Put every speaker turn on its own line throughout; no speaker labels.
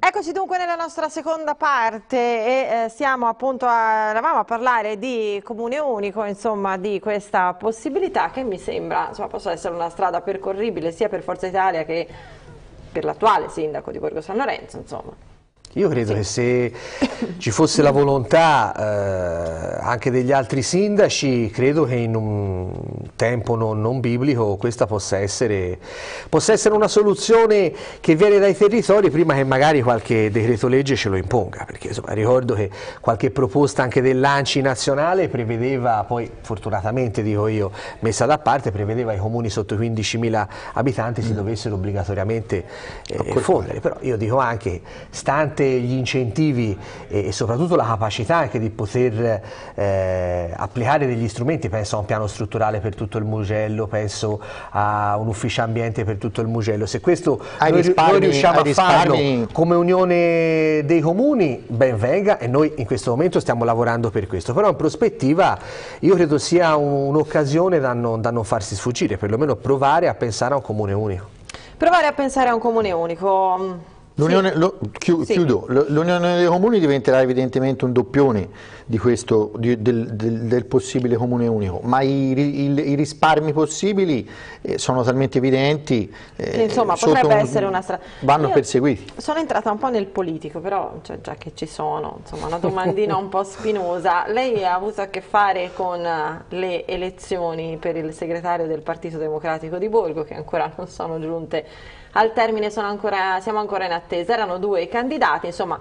Eccoci dunque nella nostra seconda parte e siamo appunto eravamo a parlare di Comune Unico, insomma di questa possibilità che mi sembra possa essere una strada percorribile sia per Forza Italia che per l'attuale sindaco di Borgo San Lorenzo, insomma.
Io credo che se ci fosse la volontà anche degli altri sindaci, credo che in un tempo non biblico questa possa essere una soluzione che viene dai territori prima che magari qualche decreto legge ce lo imponga, perché insomma, ricordo che qualche proposta anche dell'ANCI nazionale prevedeva, poi fortunatamente dico io, messa da parte, prevedeva i comuni sotto i 15.000 abitanti si dovessero obbligatoriamente fondere, però io dico anche, stante gli incentivi e soprattutto la capacità anche di poter applicare degli strumenti, penso a un piano strutturale per tutto il Mugello, penso a un ufficio ambiente per tutto il Mugello, se questo noi riusciamo a farlo come unione dei comuni, ben venga, e noi in questo momento stiamo lavorando per questo, però in prospettiva io credo sia un'occasione da non farsi sfuggire, perlomeno provare a pensare a un comune unico.
Provare a pensare a un comune unico.
Chiudo, l'Unione dei Comuni diventerà evidentemente un doppione di questo, del possibile comune unico, ma i risparmi possibili sono talmente evidenti
che insomma potrebbe essere una strada.
Vanno perseguiti.
Sono entrata un po' nel politico, però già che ci sono, insomma, una domandina un po' spinosa. Lei ha avuto a che fare con le elezioni per il segretario del Partito Democratico di Borgo, che ancora non sono giunte al termine, siamo ancora in attesa, erano due i candidati, insomma,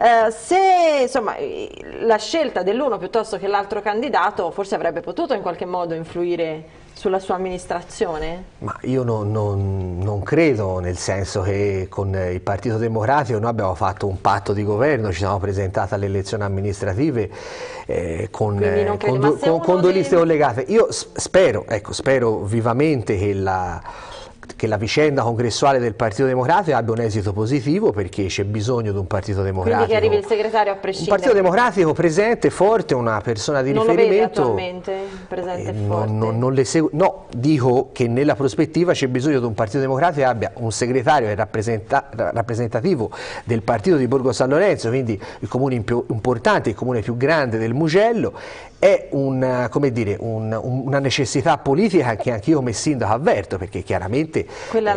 se la scelta dell'uno piuttosto che l'altro candidato forse avrebbe potuto in qualche modo influire sulla sua amministrazione?
Ma io non credo, nel senso che con il Partito Democratico noi abbiamo fatto un patto di governo, ci siamo presentati alle elezioni amministrative con due liste collegate. Io spero vivamente che la vicenda congressuale del Partito Democratico abbia un esito positivo, perché c'è bisogno di un Partito Democratico.
Quindi che arrivi il segretario a prescindere.
Un Partito Democratico presente, forte, una persona di riferimento.
Non lo vede attualmente presente e forte?
No, dico che nella prospettiva c'è bisogno di un Partito Democratico che abbia un segretario rappresentativo del Partito di Borgo San Lorenzo, quindi il comune più importante, il comune più grande del Mugello. È una necessità politica che anch'io come sindaco avverto, perché chiaramente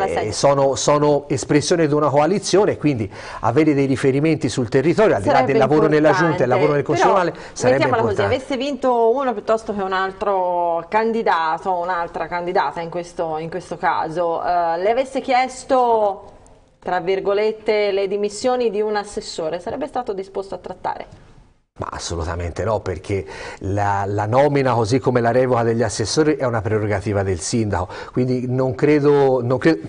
sono espressione di una coalizione, quindi avere dei riferimenti sul territorio, al di là del lavoro nella giunta e il lavoro nel Consiglio comunale, sarebbe importante.
Così, avesse vinto uno piuttosto che un altro candidato o un'altra candidata in questo caso, le avesse chiesto, tra virgolette, le dimissioni di un assessore, sarebbe stato disposto a trattare?
Ma assolutamente no, perché la nomina, così come la revoca degli assessori, è una prerogativa del sindaco, quindi non credo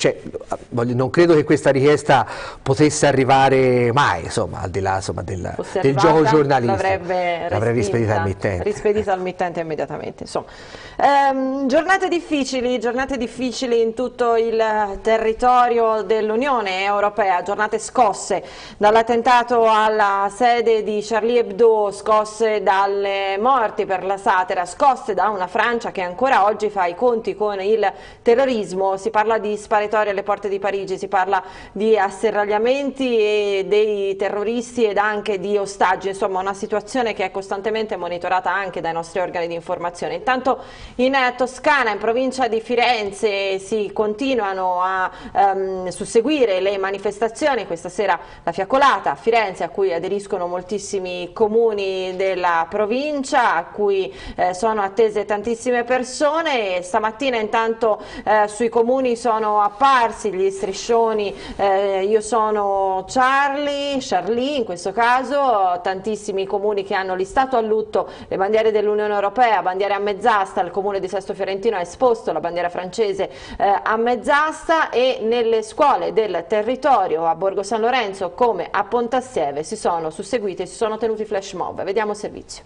che questa richiesta potesse arrivare mai, insomma, al di là del gioco giornalistico. L'avrei rispedita al mittente.
Rispedita al mittente immediatamente, insomma. Giornate difficili in tutto il territorio dell'Unione Europea, giornate scosse dall'attentato alla sede di Charlie Hebdo, scosse dalle morti per la satira, scosse da una Francia che ancora oggi fa i conti con il terrorismo. Si parla di sparatori alle porte di Parigi, si parla di asserragliamenti e dei terroristi ed anche di ostaggi, insomma una situazione che è costantemente monitorata anche dai nostri organi di informazione. Intanto in Toscana, in provincia di Firenze, si continuano a susseguire le manifestazioni, questa sera la fiaccolata a Firenze a cui aderiscono moltissimi comuni della provincia, a cui sono attese tantissime persone, e stamattina intanto sui comuni sono apparsi gli striscioni io sono Charlie in questo caso, tantissimi comuni che hanno listato a lutto le bandiere dell'Unione Europea, bandiere a mezz'asta. Il comune di Sesto Fiorentino ha esposto la bandiera francese a mezz'asta, e nelle scuole del territorio a Borgo San Lorenzo come a Pontassieve si sono susseguiti e si sono tenuti flash mob. Vediamo il servizio.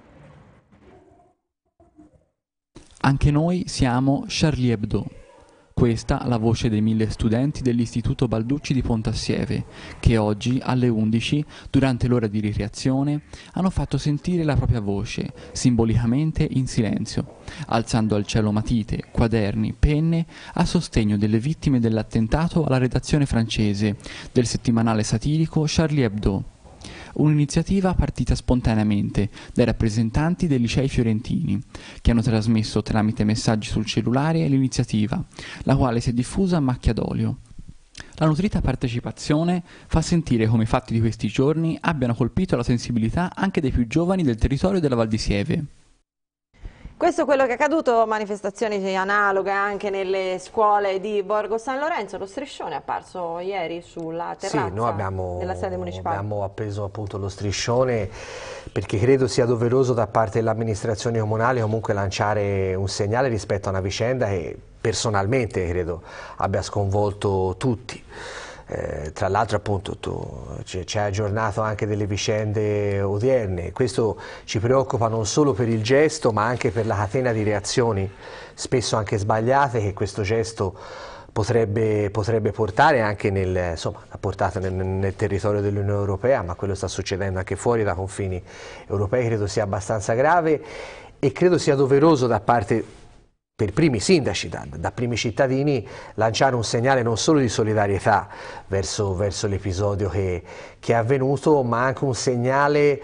Anche noi siamo Charlie Hebdo. Questa la voce dei 1000 studenti dell'Istituto Balducci di Pontassieve, che oggi alle 11, durante l'ora di ricreazione, hanno fatto sentire la propria voce, simbolicamente in silenzio, alzando al cielo matite, quaderni, penne, a sostegno delle vittime dell'attentato alla redazione francese del settimanale satirico Charlie Hebdo. Un'iniziativa partita spontaneamente dai rappresentanti dei licei fiorentini, che hanno trasmesso tramite messaggi sul cellulare l'iniziativa, la quale si è diffusa a macchia d'olio. La nutrita partecipazione fa sentire come i fatti di questi giorni abbiano colpito la sensibilità anche dei più giovani del territorio della Val di Sieve.
Questo è quello che è accaduto, manifestazioni analoghe anche nelle scuole di Borgo San Lorenzo. Lo striscione è apparso ieri sulla terrazza della sede municipale.
Abbiamo appeso appunto lo striscione perché credo sia doveroso da parte dell'amministrazione comunale comunque lanciare un segnale rispetto a una vicenda che personalmente credo abbia sconvolto tutti. Tra l'altro appunto ci hai aggiornato anche delle vicende odierne, questo ci preoccupa non solo per il gesto ma anche per la catena di reazioni, spesso anche sbagliate, che questo gesto potrebbe portare anche nel territorio dell'Unione Europea, ma quello sta succedendo anche fuori dai confini europei, credo sia abbastanza grave e credo sia doveroso da parte per primi sindaci, da primi cittadini, lanciare un segnale non solo di solidarietà verso l'episodio che è avvenuto, ma anche un segnale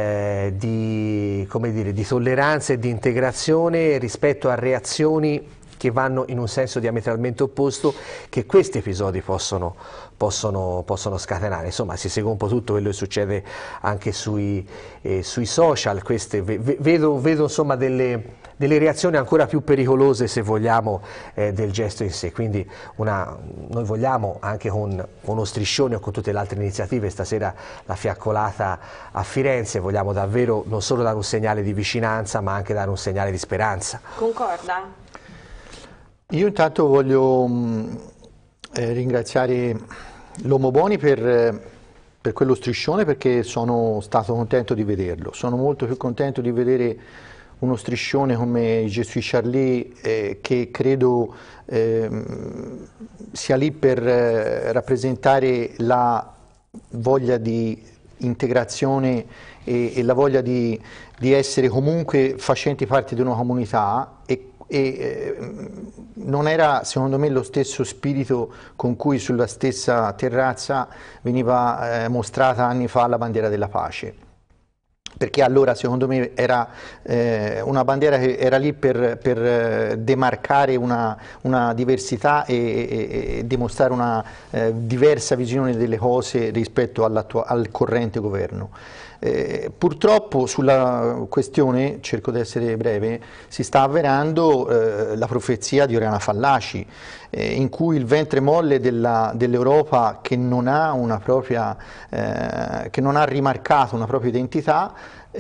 di tolleranza e di integrazione rispetto a reazioni che vanno in un senso diametralmente opposto che questi episodi possono scatenare. Insomma, si segue un po' tutto quello che succede anche sui social, vedo insomma delle reazioni ancora più pericolose, se vogliamo, del gesto in sé. Quindi noi vogliamo, anche con uno striscione o con tutte le altre iniziative, stasera la fiaccolata a Firenze, vogliamo davvero non solo dare un segnale di vicinanza ma anche dare un segnale di speranza.
Concorda?
Io intanto voglio ringraziare l'Uomo Boni per quello striscione, perché sono stato contento di vederlo. Sono molto più contento di vedere uno striscione come Je suis Charlie, che credo sia lì per rappresentare la voglia di integrazione e la voglia di essere comunque facenti parte di una comunità, e non era secondo me lo stesso spirito con cui sulla stessa terrazza veniva mostrata anni fa la bandiera della pace, perché allora secondo me era una bandiera che era lì per demarcare una diversità e dimostrare una diversa visione delle cose rispetto al corrente governo. Purtroppo sulla questione, cerco di essere breve, si sta avverando la profezia di Oriana Fallaci, in cui il ventre molle dell'Europa, che non ha rimarcato una propria identità,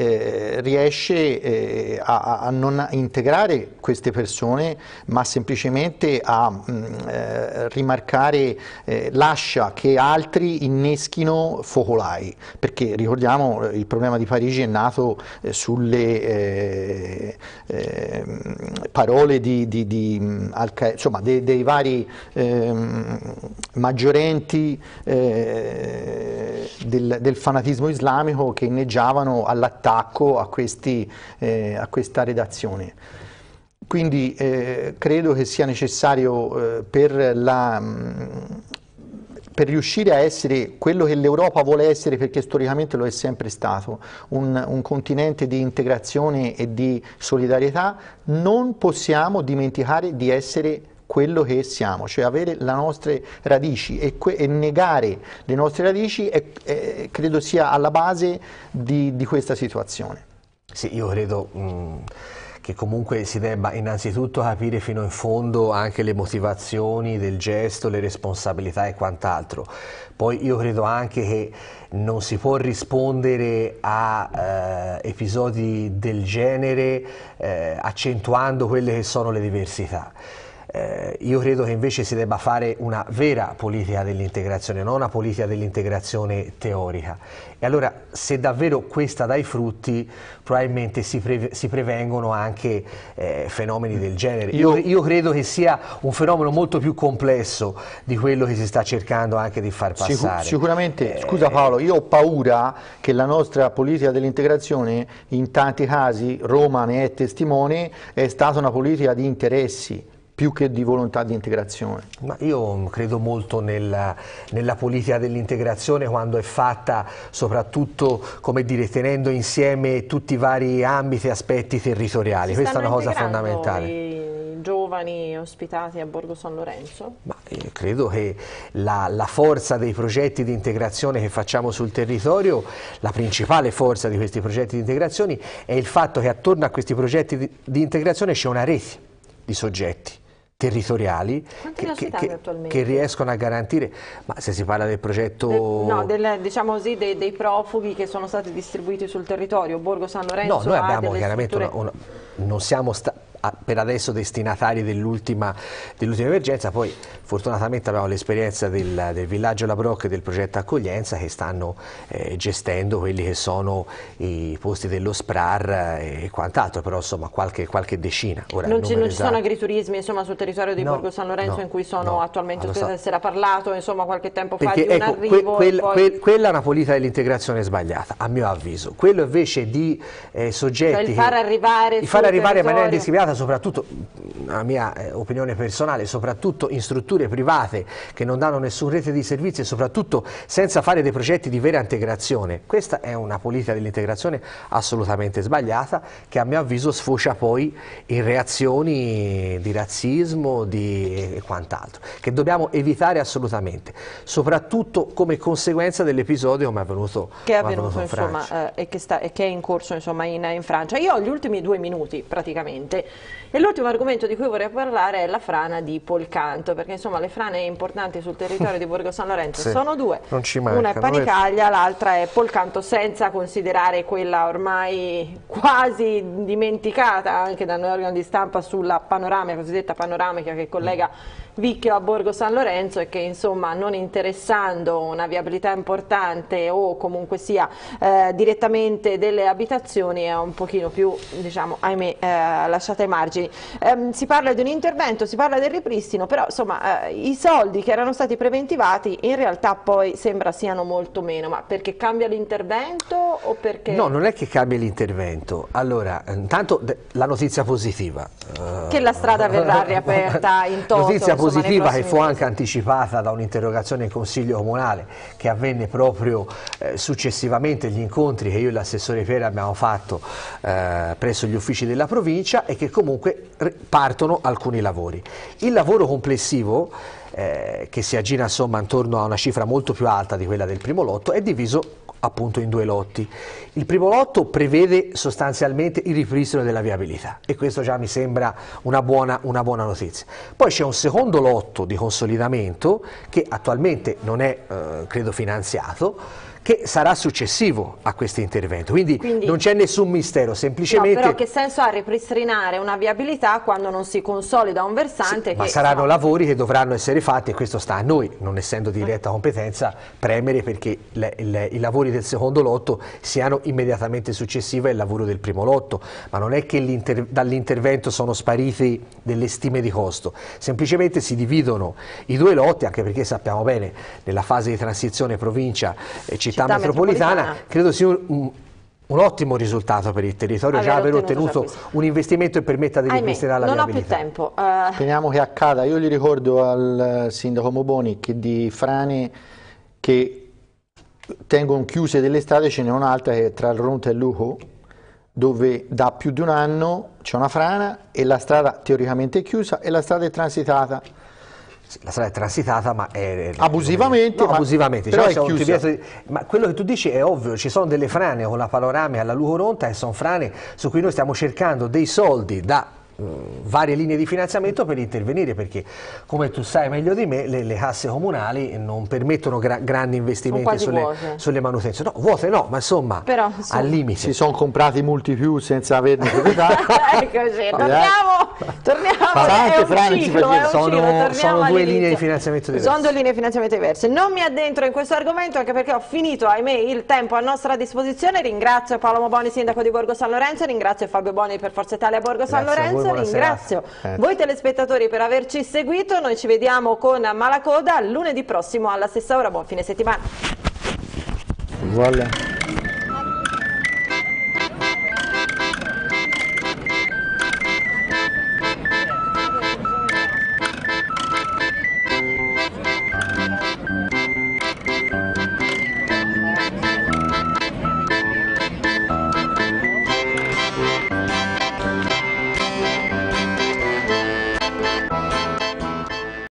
riesce a non integrare queste persone, ma semplicemente a rimarcare, lascia che altri inneschino focolai, perché ricordiamo il problema di Parigi è nato sulle parole insomma, dei vari maggiorenti del fanatismo islamico che inneggiavano all'attacco a questa redazione. Quindi credo che sia necessario per riuscire a essere quello che l'Europa vuole essere, perché storicamente lo è sempre stato, un continente di integrazione e di solidarietà, non possiamo dimenticare di essere quello che siamo, cioè avere le nostre radici, e negare le nostre radici credo sia alla base di questa situazione.
Sì, io credo che comunque si debba innanzitutto capire fino in fondo anche le motivazioni del gesto, le responsabilità e quant'altro. Poi io credo anche che non si può rispondere a episodi del genere accentuando quelle che sono le diversità. io credo che invece si debba fare una vera politica dell'integrazione, non una politica dell'integrazione teorica. E allora, se davvero questa dà i frutti, probabilmente si prevengono anche fenomeni del genere. Io credo che sia un fenomeno molto più complesso di quello che si sta cercando anche di far passare.
Sicuramente, scusa Paolo, io ho paura che la nostra politica dell'integrazione, in tanti casi, Roma ne è testimone, è stata una politica di interessi più che di volontà di integrazione.
Ma io credo molto nella politica dell'integrazione quando è fatta soprattutto, come dire, tenendo insieme tutti i vari ambiti e aspetti territoriali. Questa è una cosa fondamentale.
I giovani ospitati a Borgo San Lorenzo?
Ma credo che la forza dei progetti di integrazione che facciamo sul territorio, la principale forza di questi progetti di integrazione è il fatto che attorno a questi progetti di integrazione c'è una rete di soggetti territoriali che riescono a garantire, ma se si parla del progetto...
diciamo così, dei profughi che sono stati distribuiti sul territorio, Borgo San Lorenzo...
No, noi abbiamo chiaramente non siamo per adesso destinatari dell'ultima emergenza, poi fortunatamente abbiamo l'esperienza del villaggio La Brocca e del progetto accoglienza che stanno gestendo quelli che sono i posti dello SPRAR e quant'altro, però insomma qualche decina. Ora,
non ci sono agriturismi insomma sul territorio di Borgo San Lorenzo in cui sono attualmente ospitati, si era parlato insomma qualche tempo fa di un arrivo...
Quella è una politica dell'integrazione sbagliata, a mio avviso. Quello invece di soggetti...
Cioè far arrivare
in maniera discriminata, soprattutto, la mia opinione personale, soprattutto in strutture private che non danno nessun rete di servizi e soprattutto senza fare dei progetti di vera integrazione. Questa è una politica dell'integrazione assolutamente sbagliata che a mio avviso sfocia poi in reazioni di razzismo e quant'altro, che dobbiamo evitare assolutamente, soprattutto come conseguenza dell'episodio come è avvenuto in Francia.
E che è in corso insomma in Francia. Io ho gli ultimi 2 minuti praticamente. E l'ultimo argomento di cui vorrei parlare è la frana di Polcanto, perché insomma le frane importanti sul territorio di Borgo San Lorenzo sono 2, una è Panicaglia, l'altra è Polcanto, senza considerare quella ormai quasi dimenticata anche da noi organi di stampa sulla panoramica, cosiddetta panoramica che collega Vicchio a Borgo San Lorenzo e che insomma non interessando una viabilità importante o comunque sia direttamente delle abitazioni è un pochino più, diciamo, ahimè, lasciata ai margini. Si parla di un intervento, si parla del ripristino, però insomma i soldi che erano stati preventivati in realtà poi sembra siano molto meno, ma perché cambia l'intervento o perché...
No, non è che cambia l'intervento. Allora, intanto la notizia positiva.
Che la strada verrà riaperta in toto.
Notizia positiva che fu anche anticipata da un'interrogazione in Consiglio Comunale che avvenne proprio successivamente agli incontri che io e l'assessore Pera abbiamo fatto presso gli uffici della provincia e che comunque partono alcuni lavori. Il lavoro complessivo che si aggira insomma intorno a una cifra molto più alta di quella del primo lotto è diviso appunto in 2 lotti. Il primo lotto prevede sostanzialmente il ripristino della viabilità e questo già mi sembra una buona notizia. Poi c'è un secondo lotto di consolidamento che attualmente non è credo finanziato, che sarà successivo a questo intervento, quindi non c'è nessun mistero, semplicemente...
No, però che senso ha ripristinare una viabilità quando non si consolida un versante?
Sì, ma saranno lavori che dovranno essere fatti e questo sta a noi, non essendo di diretta competenza, premere perché i lavori del secondo lotto siano immediatamente successivi al lavoro del primo lotto, ma non è che dall'intervento sono spariti delle stime di costo, semplicemente si dividono i 2 lotti, anche perché sappiamo bene, nella fase di transizione provincia città metropolitana, credo sia un ottimo risultato per il territorio già aver ottenuto un investimento che permetta di ripristinare la viabilità.
Non ho più tempo.
Speriamo che accada. Io gli ricordo al sindaco Moboni che di frane che tengono chiuse delle strade ce n'è un'altra che è tra il Ronta e Luco, dove da più di un anno c'è una frana e la strada teoricamente è chiusa e la strada è transitata.
La strada è transitata ma è...
Abusivamente,
no, abusivamente.
Però
cioè,
è chiusa.
Ma quello che tu dici è ovvio, ci sono delle frane con la panoramica alla Luco Ronta e sono frane su cui noi stiamo cercando dei soldi da varie linee di finanziamento per intervenire, perché come tu sai meglio di me le casse comunali non permettono grandi investimenti sulle manutenzioni, no, vuote no, ma insomma,
però,
al limite.
Si sono comprati molti più senza averne proprietà.
Eccoci, torniamo,
sono due linee di finanziamento diverse.
Sono due linee di finanziamento diverse. Non mi addentro in questo argomento anche perché ho finito, ahimè, il tempo a nostra disposizione. Ringrazio Paolo Moboni, sindaco di Borgo San Lorenzo, ringrazio Fabio Boni per Forza Italia a Borgo San Lorenzo. Ringrazio voi telespettatori per averci seguito, noi ci vediamo con Malacoda lunedì prossimo alla stessa ora, buon fine settimana.